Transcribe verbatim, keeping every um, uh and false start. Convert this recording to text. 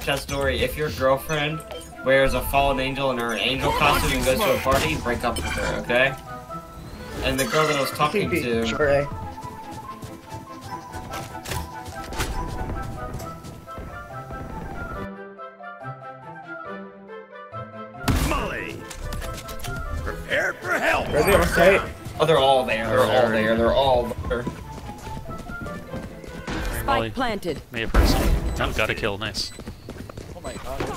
Snapchat story, if your girlfriend wears a fallen angel in her angel costume and goes to a party, break up with her, okay? And the girl that I was talking to... Sure. Molly! Prepare for hell! Are they on site? Oh, they're all there. They're all there. They're all there. Spike planted. May have person. Oh, got a kill. Nice. Oh my god.